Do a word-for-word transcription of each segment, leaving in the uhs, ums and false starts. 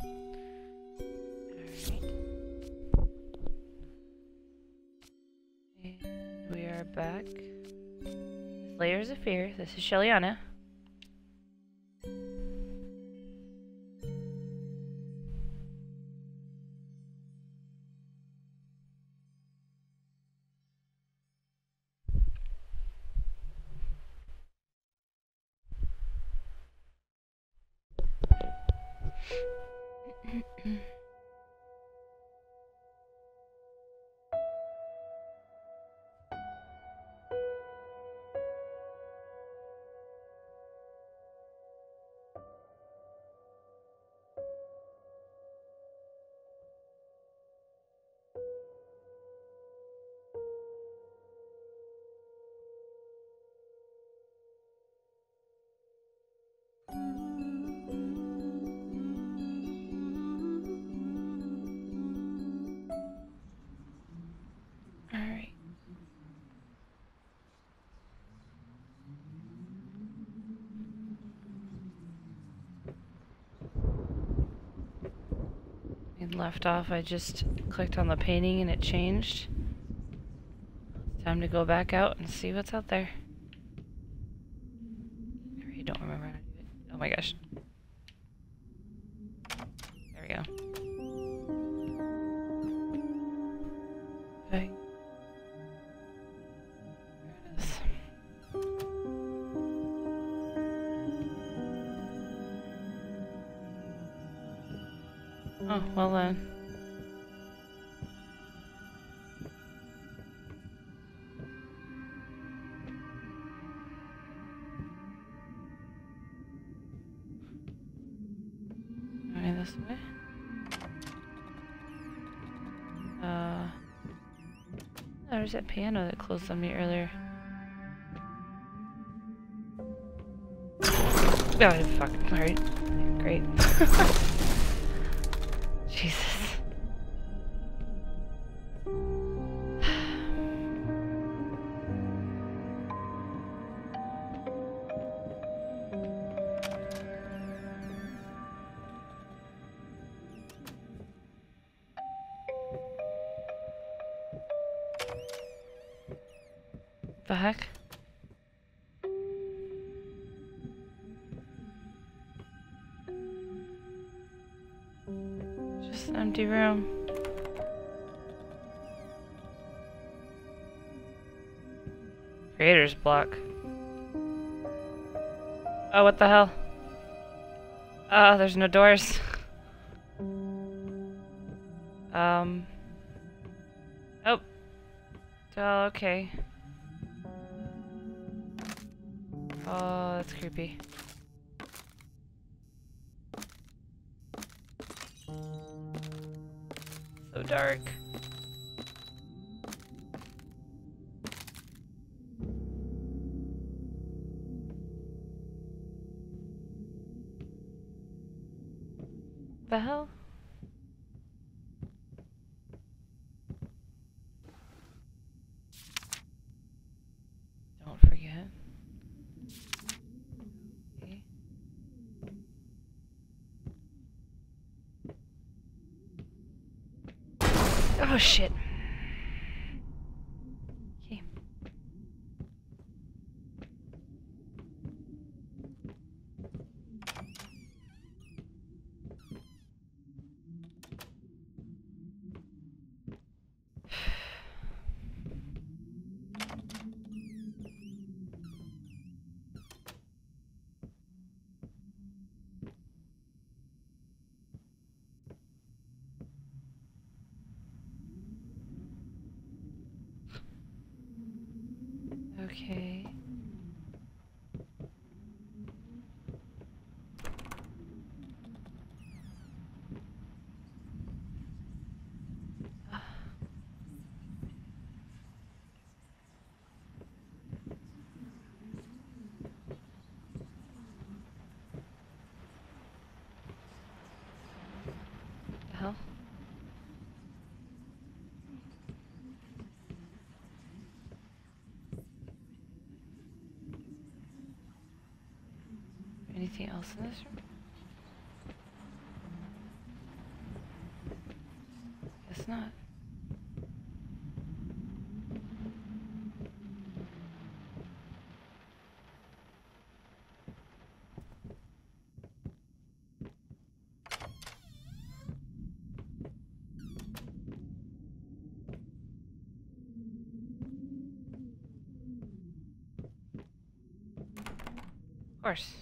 Alright. And we are back. Layers of Fear. This is Shellyana. Alright. And left off, I just clicked on the painting and it changed. It's time to go back out and see what's out there. I really don't remember how to do it. Oh my gosh. There we go. Okay. There it is. Oh, well then. Going this way. Uh, there's that piano that closed on me earlier. Oh, fuck. Alright. Great. Jesus. The heck? Just an empty room. Creator's block. Oh, what the hell? Oh, there's no doors. um. Oh. Oh, okay. Oh, that's creepy. So dark. The hell? Don't forget. Okay. Oh shit. Okay. Okay. The hell? Anything else in this room? Guess not. Of course.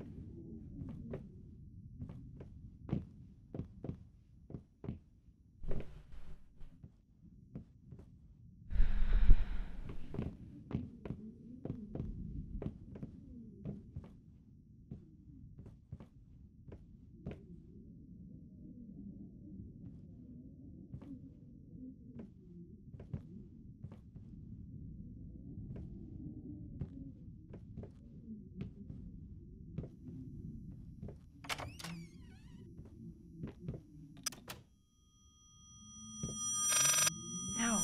Ow.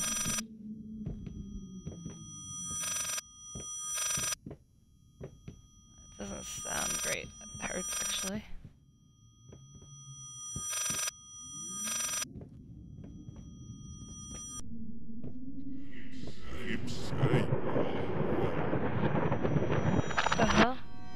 That doesn't sound great. That hurts, actually. What the hell?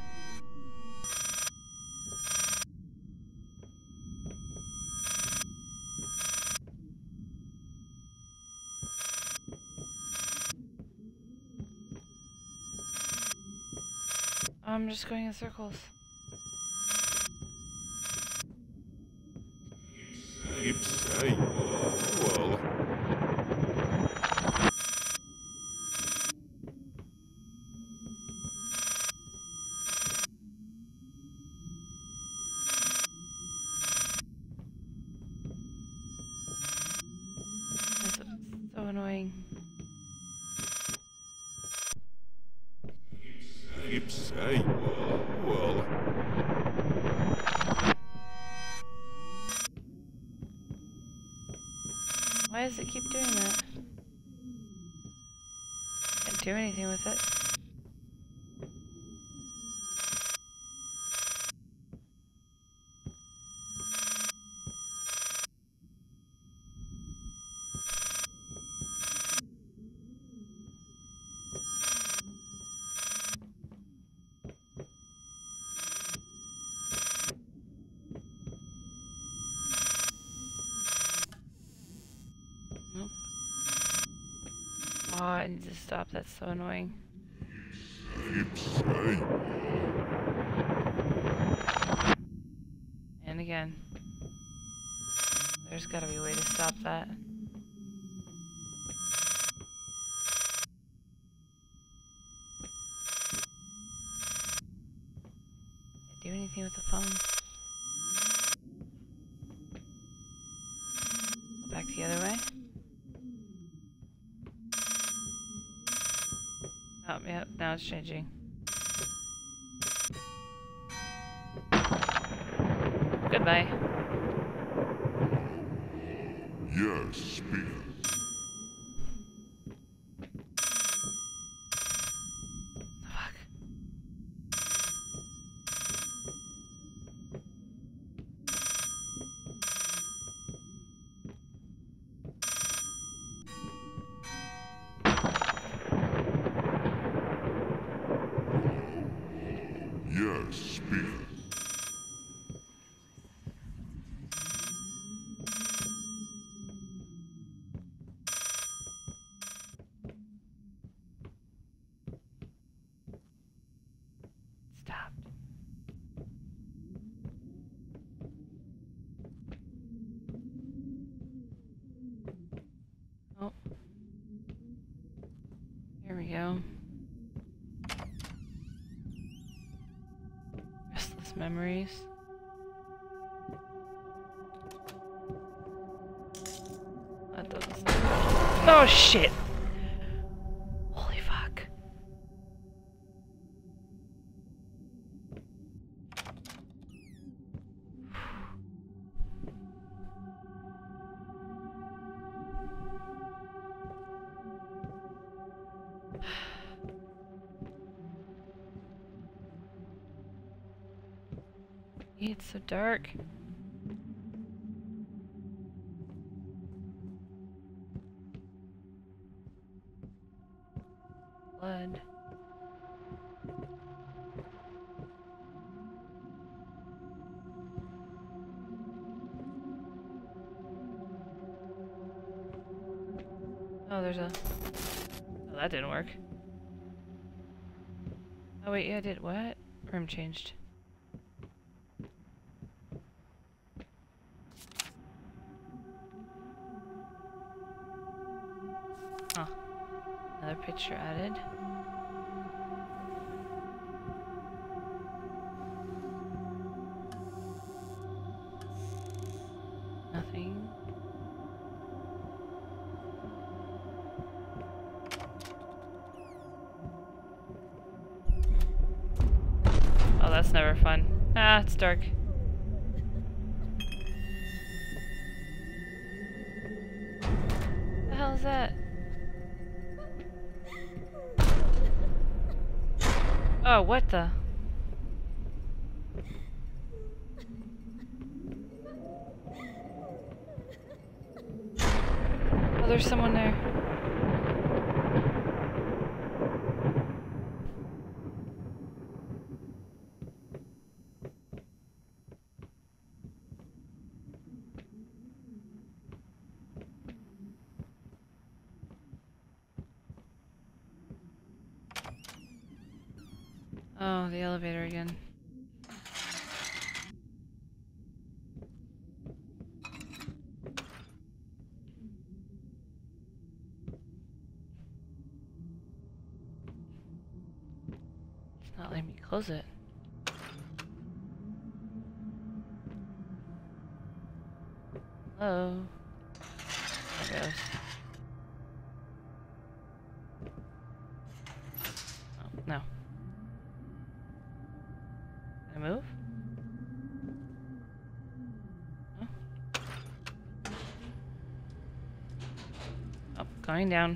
I'm just going in circles. This is so annoying. Why does it keep doing that? Can't do anything with it. Nope. Oh, I need to stop. That's so annoying. And again. There's gotta be a way to stop that. Can't do anything with the phone. Go back the other way. Oh, yeah, now it's changing. Goodbye. Yes, speak. Fuck. Yes, speak. Stopped. Oh. Here we go. Restless memories. That doesn't. Oh shit! Holy fuck. It's so dark. blood. Oh, there's a... Oh, that didn't work. Oh wait, yeah, it did. What? Room changed. Huh. Another picture added. Nothing. Oh, that's never fun. Ah, it's dark. What the hell is that? Oh, what the? Oh, there's someone there. Oh, the elevator again. It's not letting me close it. Hello? There it goes. Oh, no. Can I move? No? Oh, going down.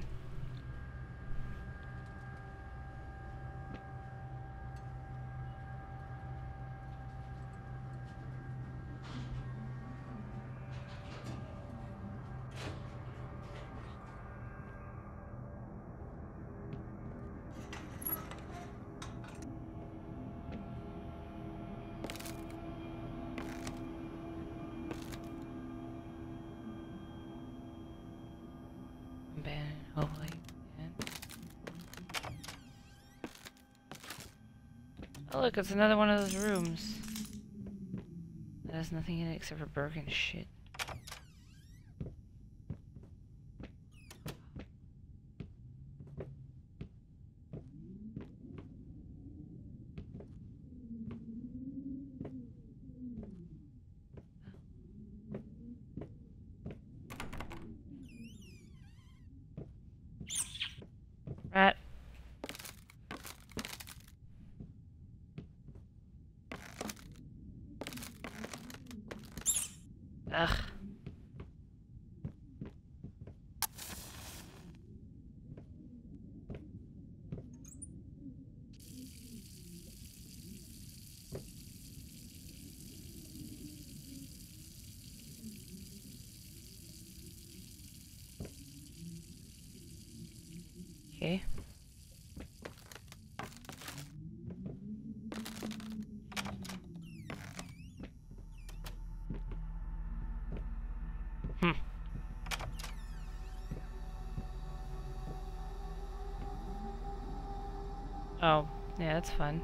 Abandoned, hopefully. Oh look, it's another one of those rooms. That has nothing in it except for broken shit. Rat. Ugh. Okay. Hmm. Oh, yeah, that's fun.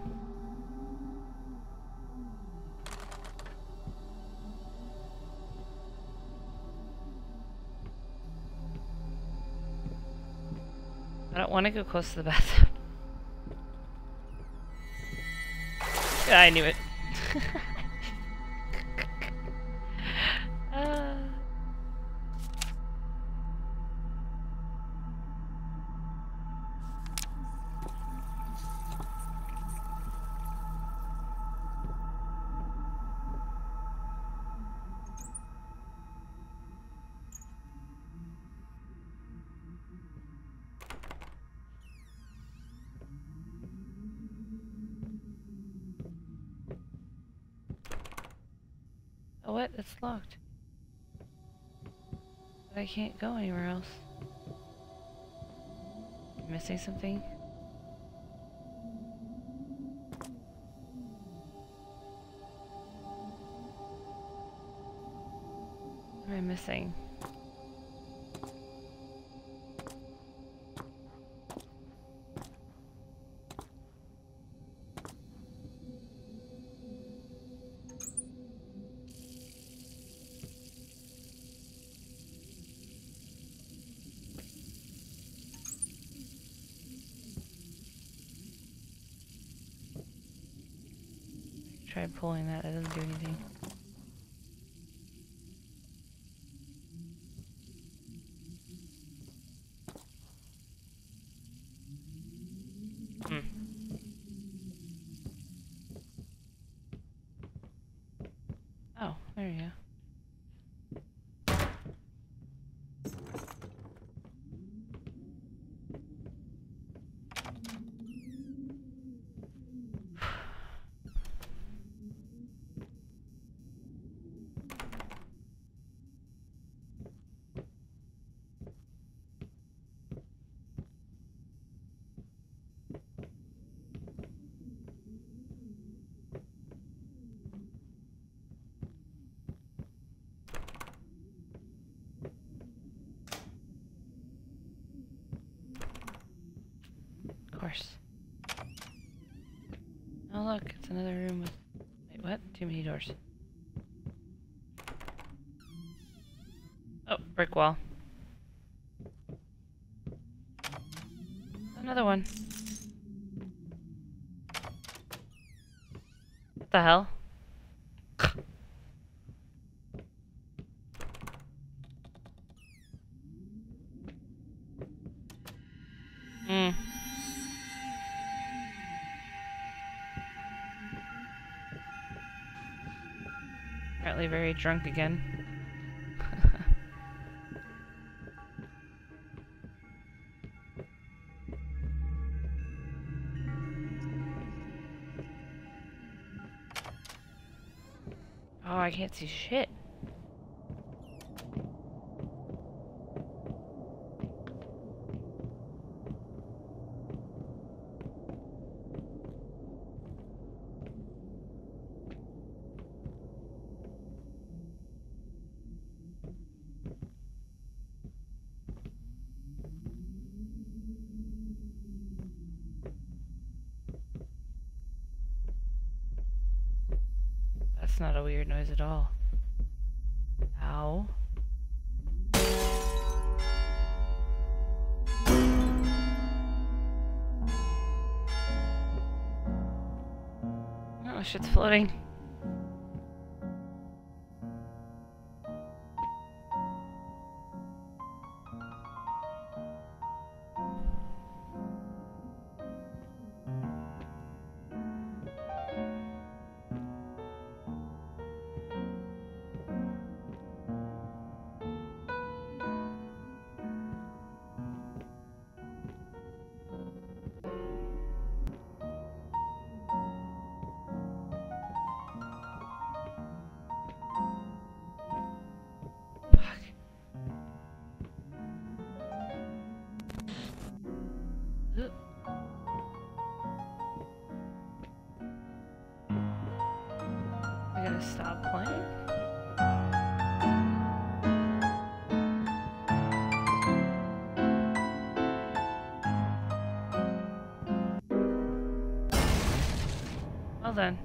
I don't want to go close to the bathtub. Yeah, I knew it. uh. Oh, what? It's locked. But I can't go anywhere else. Missing something? am I missing? Try pulling that, that doesn't do anything. Hmm. Oh, there you go. Of course. Oh look, it's another room with... Wait, what? Too many doors. Oh, brick wall. Another one. What the hell? Hmm. Apparently very drunk again. Oh, I can't see shit. That's not a weird noise at all. Ow. Oh, shit's floating. I gotta stop playing? Well then.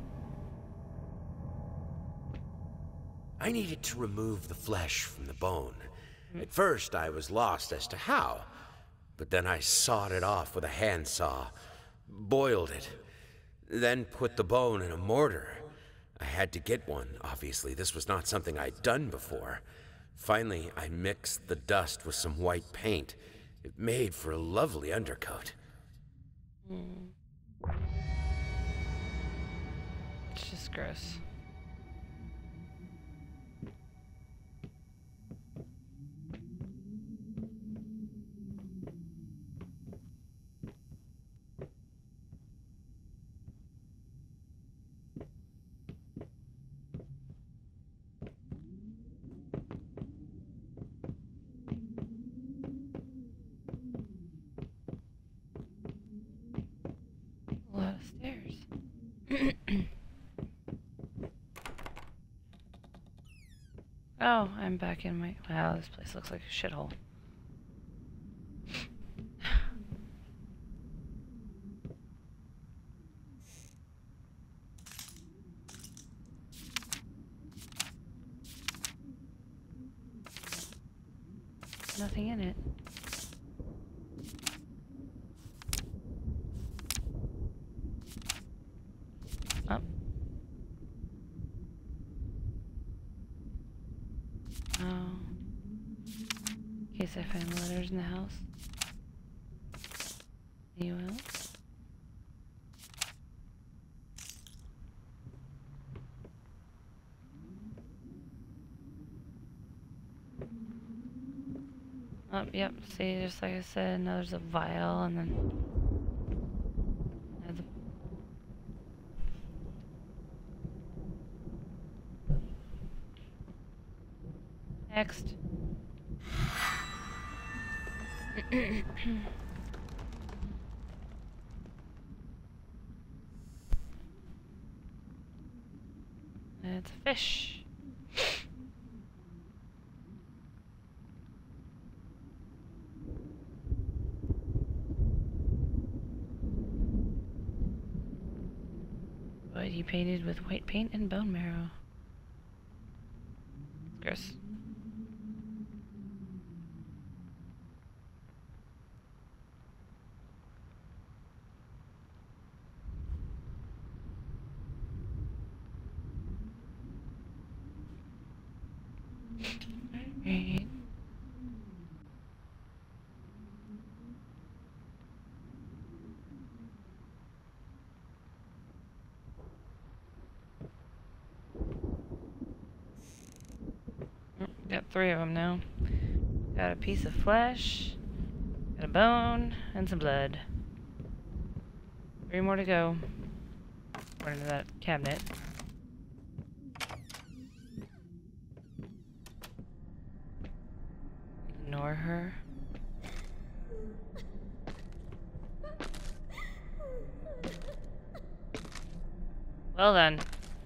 I needed to remove the flesh from the bone. At first, I was lost as to how, but then I sawed it off with a handsaw, boiled it, then put the bone in a mortar. I had to get one, obviously. This was not something I'd done before. Finally, I mixed the dust with some white paint. It made for a lovely undercoat. Mm. It's just gross. A lot of stairs. Oh, I'm back in my... Wow, this place looks like a shithole. Nothing in it. Oh. Oh. In case I find letters in the house. Anyone else? Oh, yep, see, just like I said, now there's a vial, and then... The next. It's a fish. But he painted with white paint and bone marrow. Gross. Right. Got three of them now. Got a piece of flesh, got a bone, and some blood. Three more to go. According to that cabinet. Ignore her. Well then.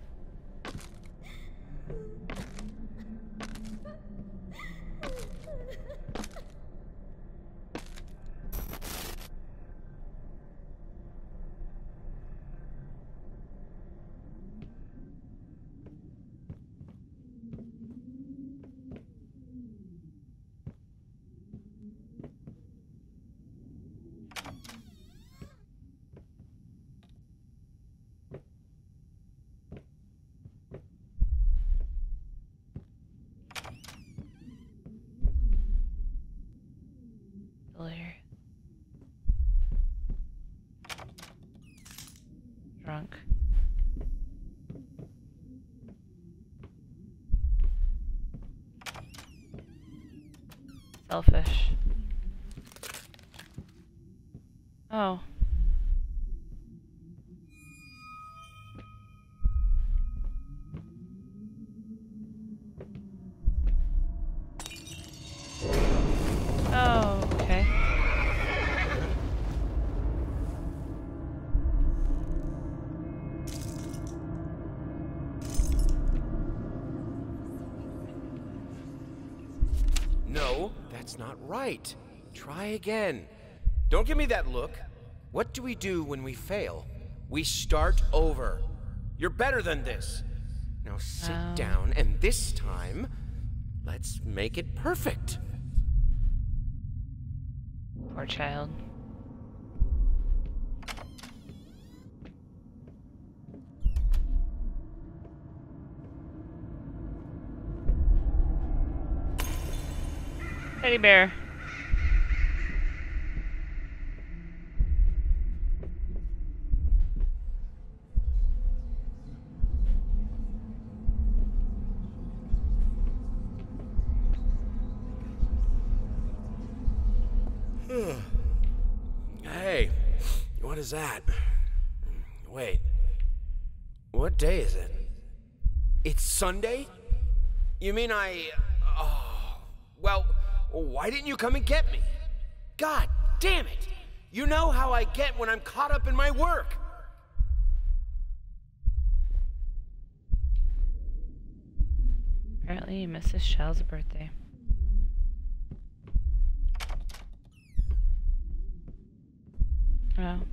Here. Drunk. Selfish. Oh. Oh, okay. No, that's not right. Try again. Don't give me that look. What do we do when we fail? We start over. You're better than this. Now sit Oh. down, and this time, let's make it perfect. Poor child. Teddy bear. Hey, what is that? Wait, what day is it? It's Sunday? You mean I... Oh, well, why didn't you come and get me? God damn it! You know how I get when I'm caught up in my work. Apparently, Missus Shell's birthday. Well.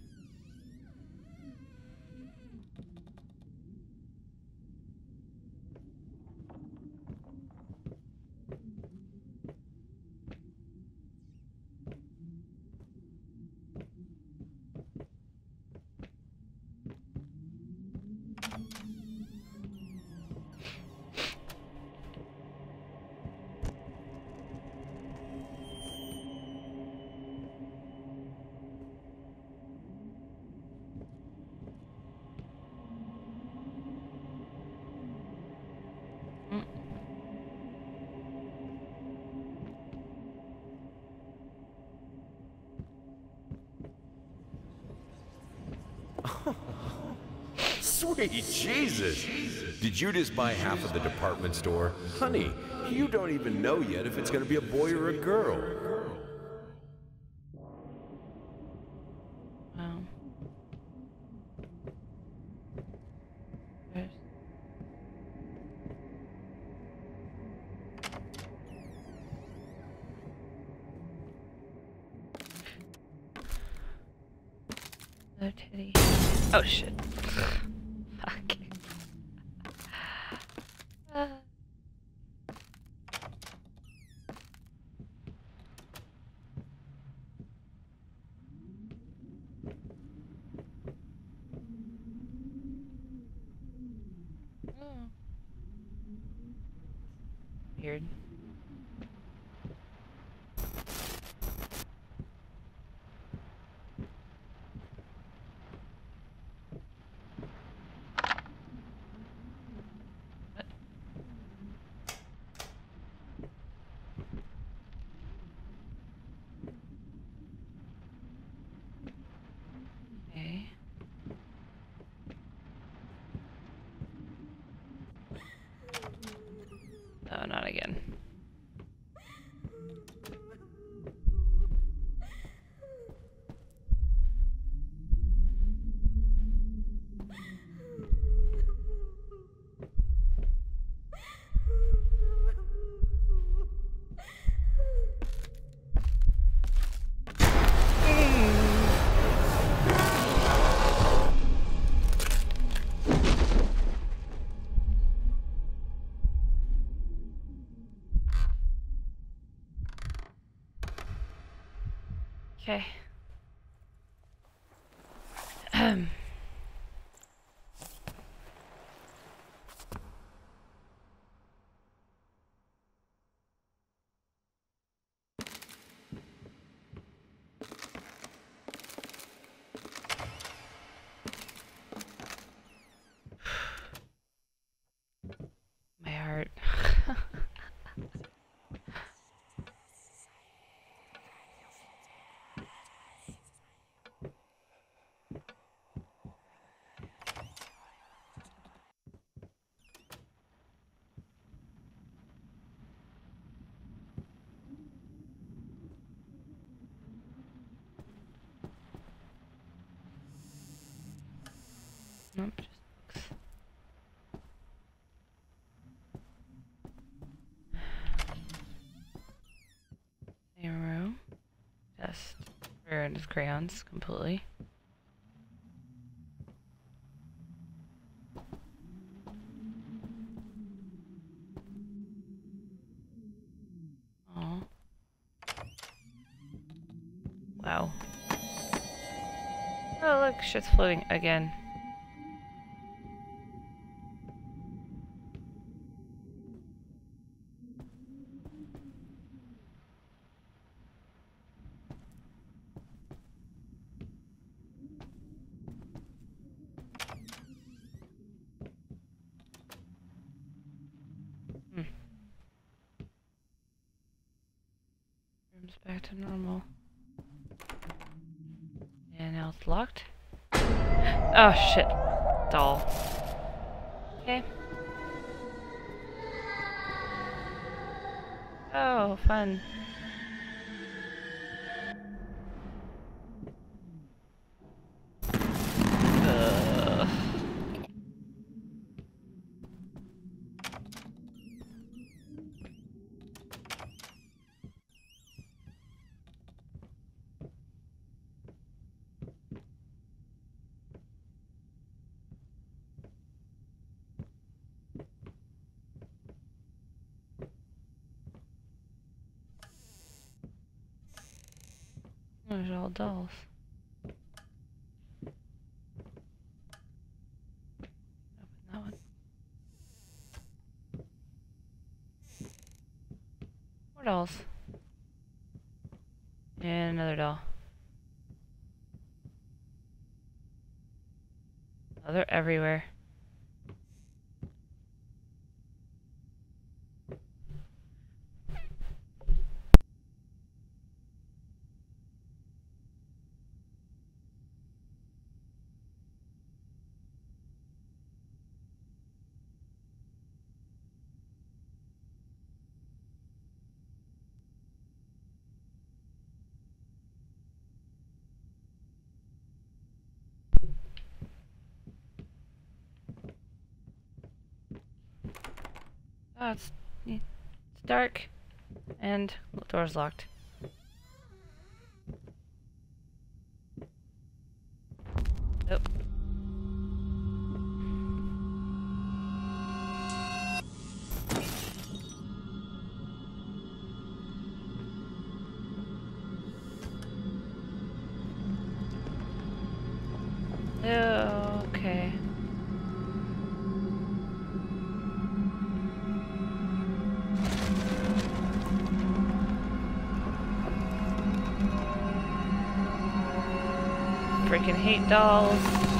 Sweet Jesus! Did you just buy half of the department store? Honey, you don't even know yet if it's gonna be a boy or a girl. Wow. There's... No titty. Oh shit. Fuck. Uh. Oh. Weird. Okay. Oh, not again. Okay. Um. My heart. Nope, just books. Same row. Just ruined his crayons completely. Oh. Wow. Oh look, shit's floating again. Hmm. Room's back to normal. And now it's locked. Oh shit. Doll. Okay. Oh, fun. Ugh. There's all dolls. Open that one. More dolls. And another doll. Oh, they're everywhere. Oh, it's, it's dark. And the door's locked. Nope. Oh, okay. Freaking hate dolls.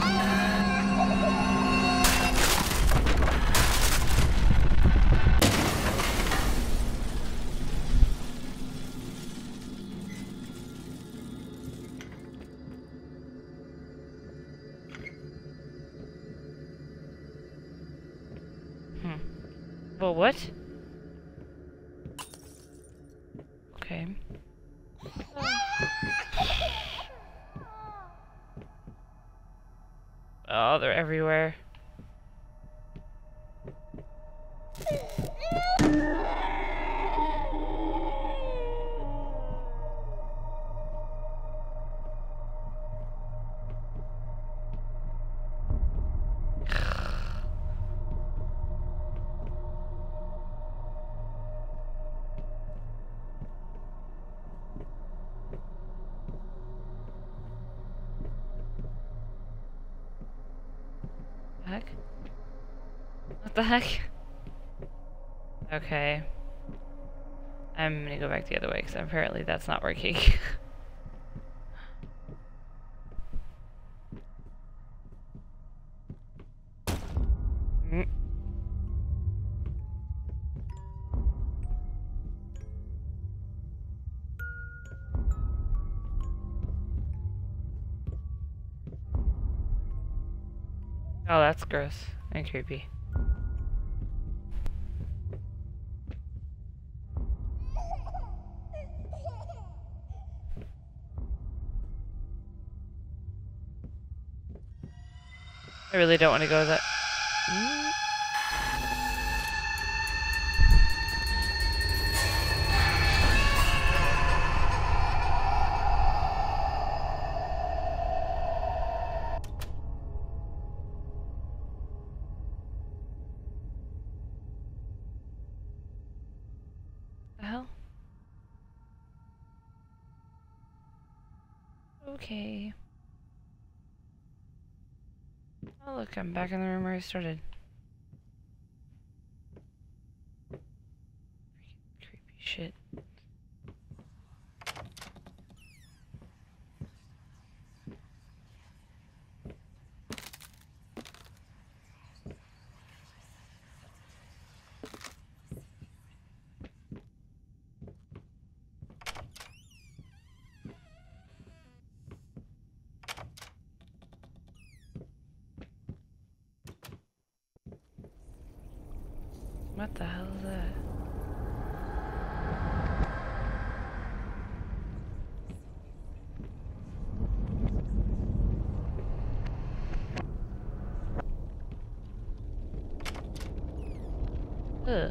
Hmm. Well, what? Okay. Oh, they're everywhere. Heck? What the heck? Okay. I'm gonna go back the other way because apparently that's not working. mm. Oh, that's gross and creepy. I really don't want to go that. Mm. The hell? Okay. Oh look, I'm back in the room where I started. Freaking creepy shit. What the hell is that? Ugh.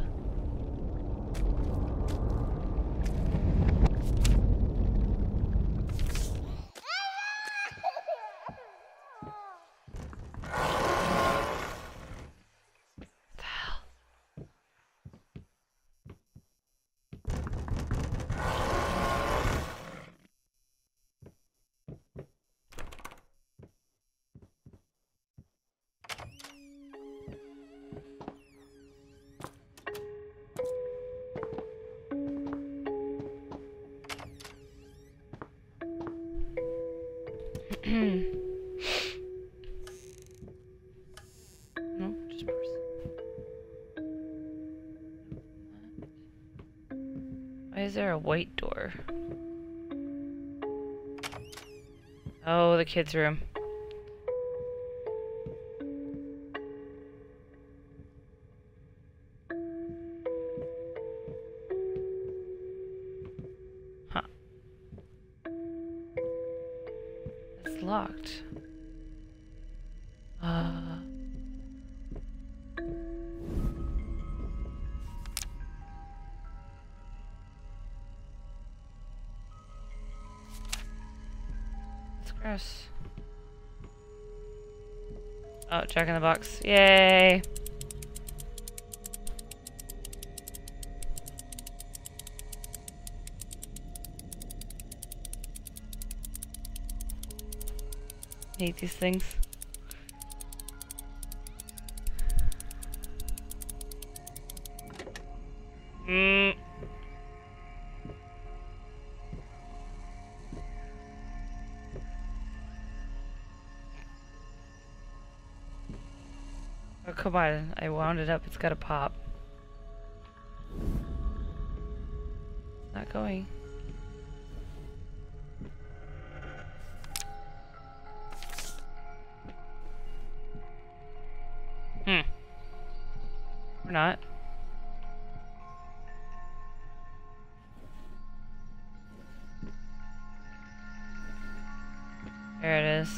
Why is there a white door? Oh, the kids' room. Huh. It's locked. Uh... Gross. Oh, Jack in the Box. Yay! Hate these things. Mm. Oh, come on. I wound it up. It's gotta pop. Not going. Hmm. Or not. There it is.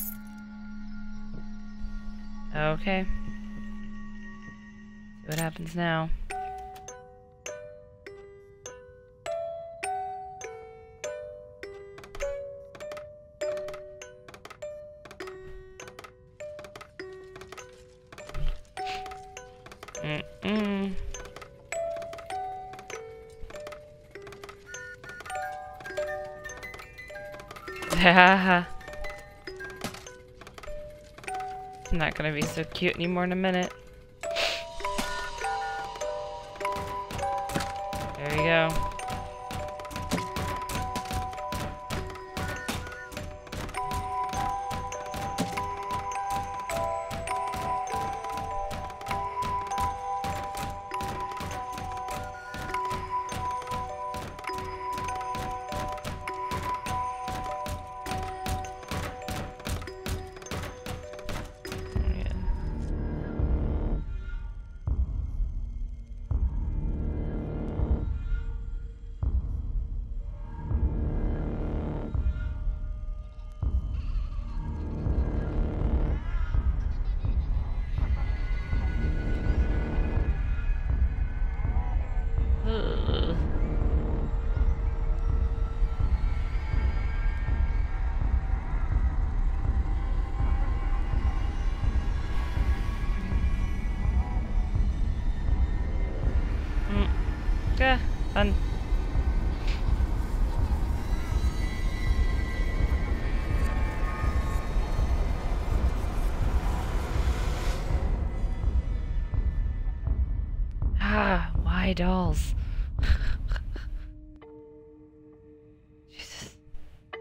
Okay. See what happens now. Mm-mm. Haha. I'm not gonna be so cute anymore in a minute. There you go. Yeah, fun. Ah, why dolls? Jesus.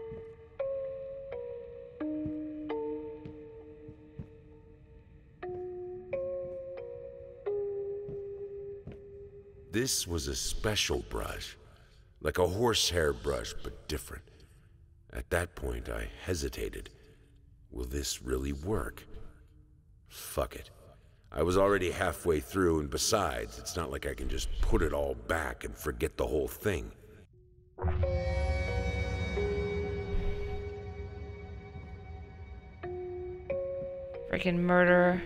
This was a special brush, like a horsehair brush, but different. At that point, I hesitated. Will this really work? Fuck it. I was already halfway through, and besides, it's not like I can just put it all back and forget the whole thing. Freaking murderer.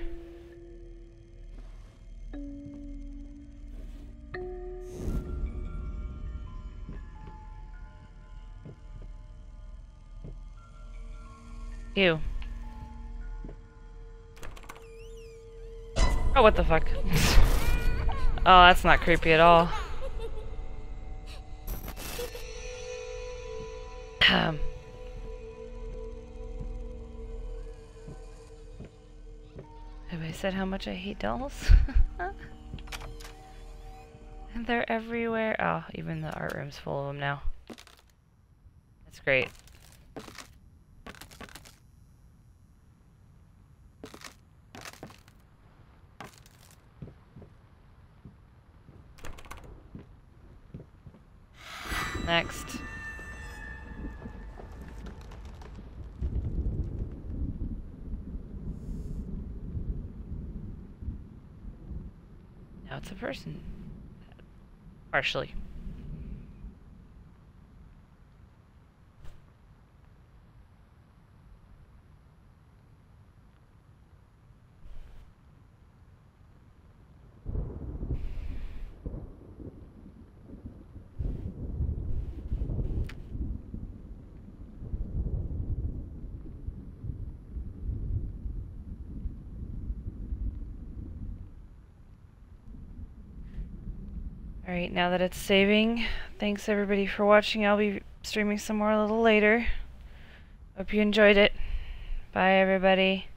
Ew. Oh, what the fuck? Oh, that's not creepy at all. Um. Have I said how much I hate dolls? And they're everywhere. Oh, even the art room's full of them now. That's great. next. Now it's a person. Partially. Alright, now that it's saving, thanks everybody for watching. I'll be streaming some more a little later. Hope you enjoyed it. Bye everybody.